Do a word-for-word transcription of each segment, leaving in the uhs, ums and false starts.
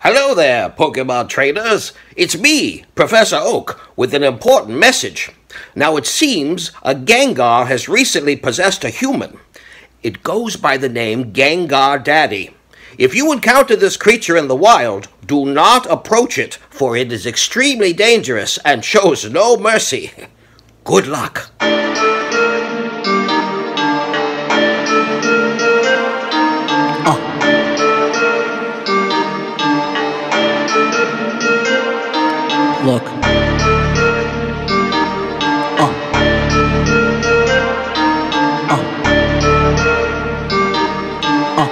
Hello there, Pokemon trainers. It's me, Professor Oak, with an important message. Now it seems a Gengar has recently possessed a human. It goes by the name Gengar Daddy. If you encounter this creature in the wild, do not approach it, for it is extremely dangerous and shows no mercy. Good luck. Look. Uh. Uh. Uh.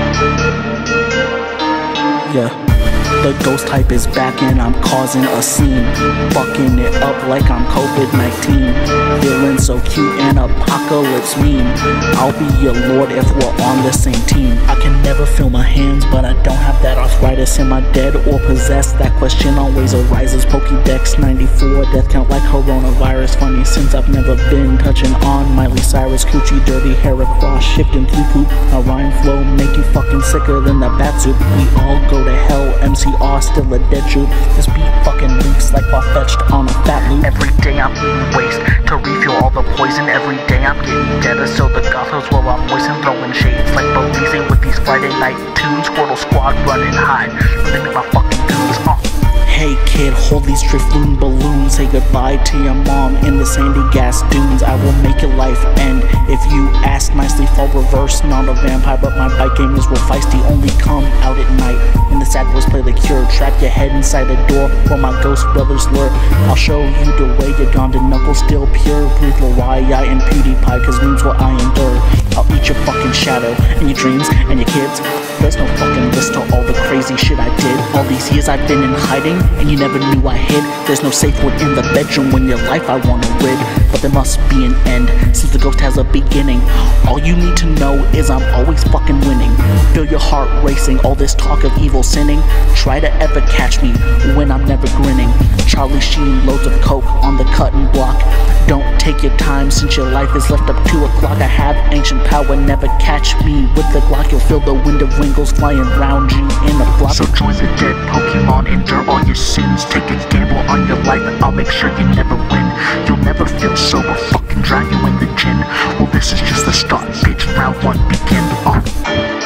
Yeah. The ghost type is back and I'm causing a scene. Fucking it up like I'm COVID nineteen. Feeling so cute and apocalypse meme. I'll be your lord if we're on the same team. I can never feel my hands, but I don't have that arthritis. Am I dead or possessed? That question always arises. Pokédex ninety-four, death count like coronavirus. Funny since I've never been touching on Miley Cyrus. Coochie dirty hair across, shifting through poop. My rhyme flow make you fucking sicker than the bat soup. We all go to hell, M C R still a dead truth. This beat fucking leaks like far-fetched on a fat loop. Every day I'm eating waste to refuel all the poison. Every day I'm getting deader, so the gothos while I'm moistened. Throwing shades like Belize with these Friday night tunes. Squirtle squad running high, they make my fucking goons. Uh. Hey kid, hold these Drifloon balloons. Say goodbye to your mom in the sandy gas dunes. I will make your life end if you ask nicely. Fall reverse, not a vampire, but my bike game is real feisty. Only come out at night when the sad boys play the cure. Trap your head inside a door while my ghost brothers lure. I'll show you the way you're gone to knuckles still pure. Breathe Lawaya and PewDiePie, cause memes what I endure. I'll eat your fucking shadow and your dreams and your kids. There's no fucking list to all the crazy shit I did. All these years I've been in hiding and you never knew I hid. There's no safe word in the bedroom when your life I wanna rid. But there must be an end since the ghost has a beginning. All you need to know is I'm always fucking winning. Feel your heart racing, all this talk of evil sinning. Try to ever catch me when I'm never grinning. Charlie Sheen, loads of coke on the cutting block. Don't take your time since your life is left up two o'clock. I have ancient power, never catch me with the Glock. You'll feel the wind of wingles flying round you in a block. So join the dead Pokemon, endure all your sins. Take a gamble on your life, I'll make sure you never win. You'll never feel sober, fucking drown you in the gin. Well, this is just the start, bitch, round one begin. Oh.